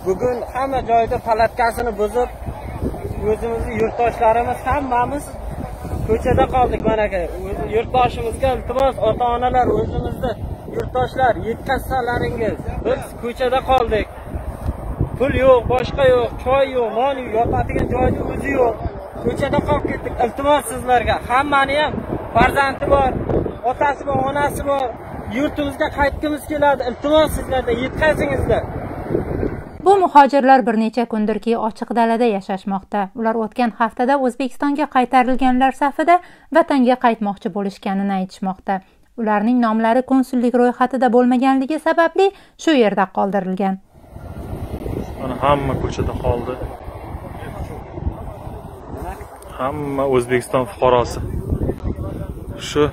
Bugun hamma joyda palatkasini buzib, o'zimizni yurtdoshlarimiz hammamiz ko'chada qoldik mana aka. Yurtdoshimizga iltimos, ota-onalar o'zimizni yurtdoshlar yetkazsalaringiz. Biz ko'chada qoldik. Pul yo'q, boshqa yo'q, choy yo'q, non yo'q, yotadigan joyda o'zi yo'q. Ko'chada qolib ketdik. Iltimos sizlarga, hammani ham farzandi bor, otasi bor, onasi bor. Yurtimizga qaytgimiz keladi. Iltimos sizlarga yetkazingizlar. Bu muhojirlar bir necha kundirki ochiq dalada yashashmoqda. Ular o'tgan haftada O'zbekistonga qaytarilganlar safida vatanga qaytmoqchi bo'lishganini aytishmoqda. Ularning nomlari konsullik ro'yxatida bo'lmaganligi sababli shu yerda qoldirilgan. Mana hamma ko'chada qoldi. Hamma O'zbekiston fuqarosi. Shu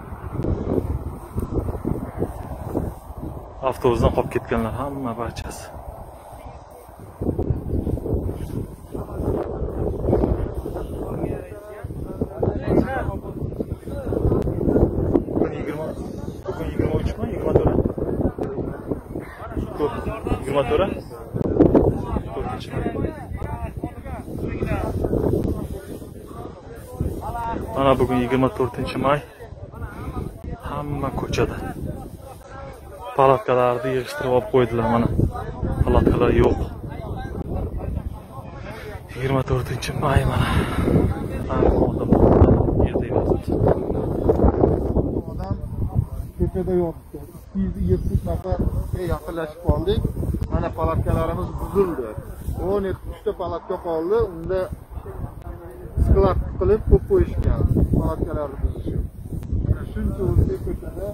avtobusdan qolib ketganlar hamma barchasi. Mana bugün 24-may. Hamma ko'chada. Palatkalarni yig'ishtirib olib qo'ydilar mana. Palatkalar yo'q. 24-may mana. Hamma odam yerda yotibdi. Odam ko'chada yotibdi. 270 nafarga yaqinlashib qoldik. Mana palatkalarimiz buzildi. 13 ta palatka qoldi. Unda sklad qilib qo'yib qo'yishgan. Palatkalarni buzishib. Shuncha o'zbek ko'chada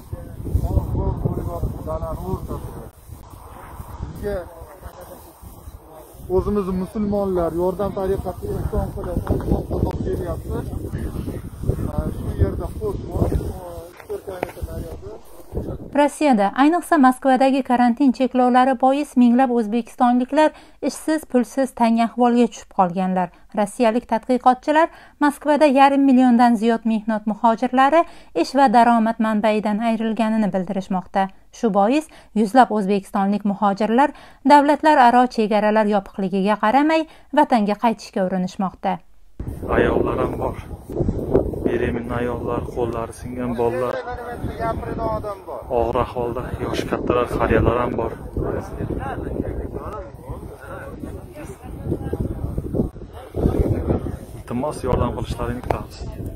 bizga o'zimiz musulmonlar yordam tariqasida inson qilib qo'l kelyapti. Shu yerda xo'sh, 4 kilometr naryoqda Rossiyada, ayniqsa Moskvadagi karantin cheklovlari bois minglab o'zbekistonliklar ishsiz, pulsiz tang ahvolga tushib qolganlar. Rossiyalik tadqiqotchilar Moskvada 500 milliondan ziyod mehnat muhojirlari ish va daromad manbaidan ayrilganini bildirishmoqda. Shu bois yuzlab o'zbekistonlik muhojirlar davlatlararo chegaralar yopiqligiga qaramay vatanga qaytishga urinishmoqda. Ayollar ham bor. Beremin ayollar, qo'llari singan bolalar, og'ir ahvolda yosh kattalar, qariyalar ham bor. Iltimos yordam qilishlarini kutamiz.